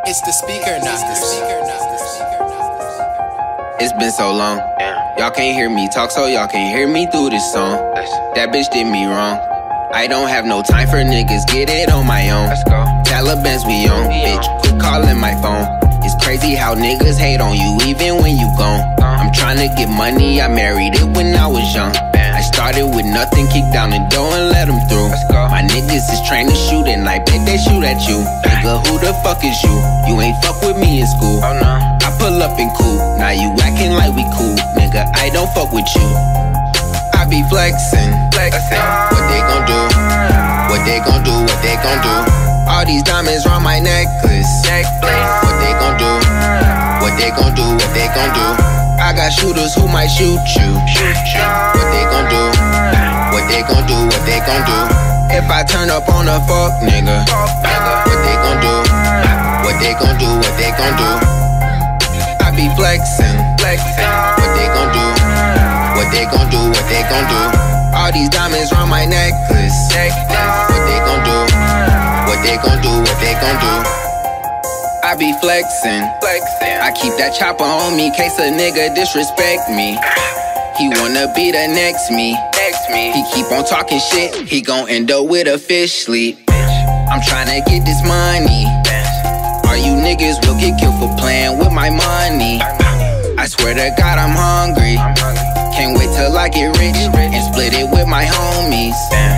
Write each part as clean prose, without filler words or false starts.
It's the speaker knockers. It's been so long. Y'all can't hear me talk, so y'all can't hear me through this song. That bitch did me wrong. I don't have no time for niggas, get it on my own. Let's go. Taliban's we on, bitch, quit calling my phone. It's crazy how niggas hate on you even when you gone. I'm tryna get money, I married it when I was young. I started with nothing, kick down the door and let them through. My niggas is trained to shoot and I bet they shoot at you. Nigga, who the fuck is you? You ain't fuck with me in school. Oh no. I pull up and cool, now you acting like we cool. Nigga, I don't fuck with you. I be flexing. What they gon' do? What they gon' do? What they gon' do? All these diamonds round my necklace. What they gon' do? What they gon' do? What they gon' do? I got shooters who might shoot you. What they gon' do? What they gon' do? What they gon' do? If I turn up on a fuck nigga, what they gon' do? What they gon' do? What they gon' do? I be flexing. What they gon' do? What they gon' do? What they gon' do? All these diamonds round my necklace. What they gon' do? What they gon' do? What they gon' do? I be flexing. I keep that chopper on me, case a nigga disrespect me. He wanna be the next me. He keep on talking shit, he gon' end up with a fish sleep. I'm tryna get this money. All you niggas will get killed for playing with my money. I swear to God I'm hungry. Can't wait till I get rich and split it with my homies.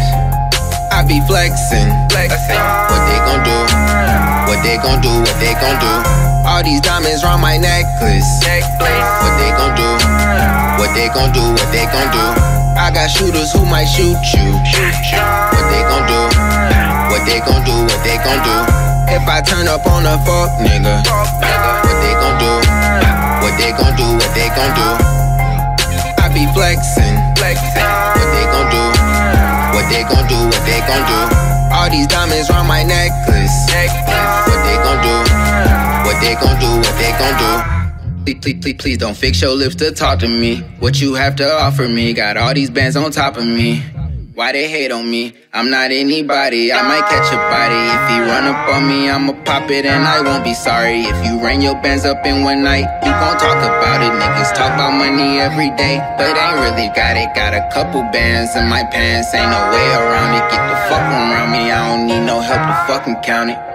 I be flexing. What they gon' do? What they gon' do? What they gon' do? All these diamonds round my necklace. What they gon' do? What they gon' do? What they gon' do? I got shooters who might shoot you. What they gon' do? What they gon' do? What they gon' do? If I turn up on a fuck nigga, what they gon' do? What they gon' do? What they gon' do? I be flexing. What they gon' do? What they gon' do? What they gon' do? All these diamonds round my necklace. What they gon' do? What they gon' do? What they gon' do? Please don't fix your lips to talk to me. What you have to offer me? Got all these bands on top of me. Why they hate on me? I'm not anybody, I might catch a body. If he run up on me, I'ma pop it and I won't be sorry. If you ran your bands up in one night, you gon' talk about it. Niggas talk about money every day, but ain't really got it. Got a couple bands in my pants, ain't no way around it. Get the fuck around me, I don't need no help to fucking count it.